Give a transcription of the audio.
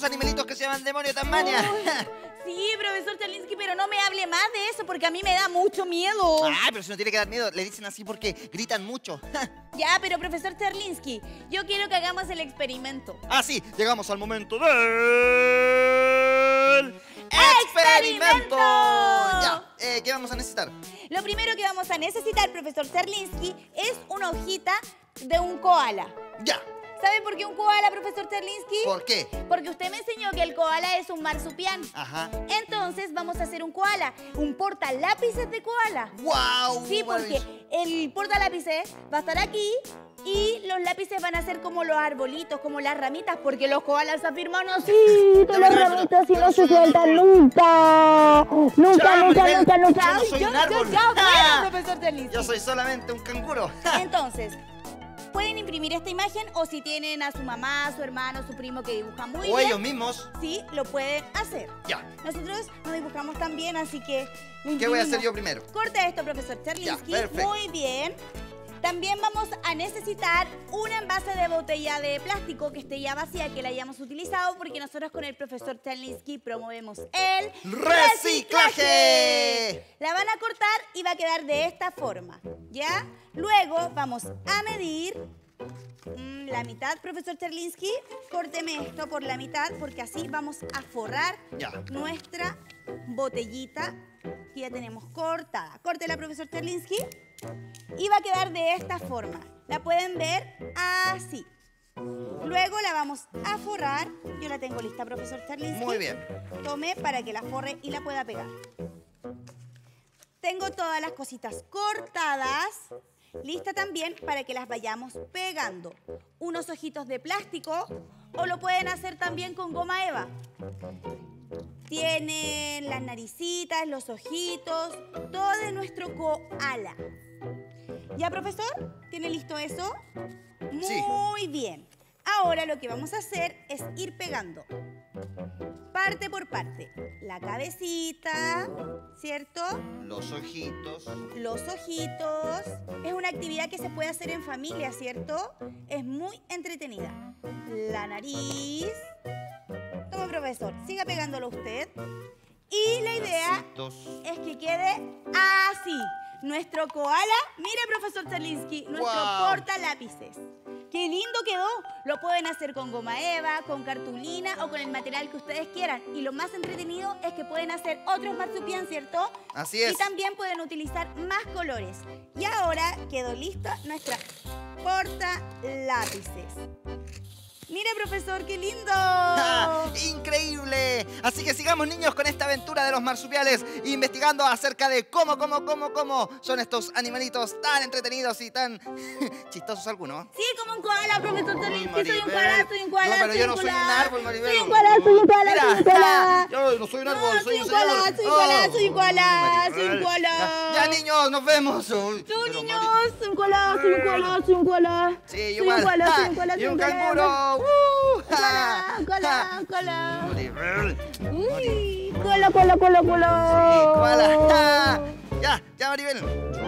animalitos que se llaman demonio Tasmania. Sí, profesor Czerliński, pero no me hable más de eso porque a mí me da mucho miedo. Ay, pero si no tiene que dar miedo, le dicen así porque gritan mucho. Ya, pero profesor Czerliński, yo quiero que hagamos el experimento. Ah, sí, llegamos al momento del... ¡Experimento! Ya, ¿qué vamos a necesitar? Lo primero que vamos a necesitar, profesor Czerliński, es una hojita de un koala. Ya. ¿Sabe por qué un koala, profesor Czerliński? ¿Por qué? Porque usted me enseñó que el koala es un marsupial. Ajá. Entonces vamos a hacer un koala, un portalápices de koala. ¡Wow! Sí, porque el portalápices va a estar aquí y los lápices van a ser como los arbolitos, como las ramitas, porque los koalas afirman así, de las ramitas y no se sueltan nunca. Nunca. Yo no soy un árbol. Bueno, profesor Czerliński. Yo soy solamente un canguro. Entonces, pueden imprimir esta imagen o si tienen a su mamá, su hermano, su primo que dibuja muy bien. O ellos mismos. Sí, lo pueden hacer. Ya. Nosotros no dibujamos tan bien, así que... ¿Qué voy a hacer yo primero? Corta esto, profesor Czerliński. Ya, perfecto. Muy bien. También vamos a necesitar un envase de botella de plástico que esté ya vacía, que la hayamos utilizado, porque nosotros con el profesor Czerliński promovemos el ¡reciclaje! La van a cortar y va a quedar de esta forma, ¿ya? Luego vamos a medir la mitad, profesor Czerliński. Córteme esto por la mitad, porque así vamos a forrar nuestra botellita que ya tenemos cortada. Córtela, profesor Czerliński. Y va a quedar de esta forma. La pueden ver así. Luego la vamos a forrar. Yo la tengo lista, profesor Czerliński. Muy bien. Tome para que la forre y la pueda pegar. Tengo todas las cositas cortadas. Lista también para que las vayamos pegando. Unos ojitos de plástico o lo pueden hacer también con goma eva. Tienen las naricitas, los ojitos, todo de nuestro koala. ¿Ya, profesor? ¿Tiene listo eso? Muy bien. Ahora lo que vamos a hacer es ir pegando parte por parte. La cabecita, ¿cierto? Los ojitos. Los ojitos. Es una actividad que se puede hacer en familia, ¿cierto? Es muy entretenida. La nariz. Toma, profesor, siga pegándolo usted. Y la idea es que quede así. Nuestro koala, mire, profesor Czerliński, nuestro portalápices. ¡Qué lindo quedó! Lo pueden hacer con goma eva, con cartulina o con el material que ustedes quieran. Y lo más entretenido es que pueden hacer otros marsupial, ¿cierto? Así es. Y también pueden utilizar más colores. Y ahora quedó lista nuestra portalápices. Mire, profesor, qué lindo. ¡Increíble! Así que sigamos, niños, con esta aventura de los marsupiales, investigando acerca de cómo son estos animalitos tan entretenidos y tan chistosos algunos. Sí, como un koala, profesor Czerliński. Soy un koala, soy un koala. No, pero yo no soy un árbol, Maribel. Soy un koala, soy un koala, soy un koala. Yo no soy un árbol, soy un koala, señor. soy un koala, soy un koala, soy un koala. Ya, niños, nos vemos. Chau, niños, soy un koala, soy un koala, soy un koala. Sí, igual. Soy un koala, soy un koala, Y un canguro. Koala. Maribel. Uy, koala. Sí, koala. Ya, Maribel.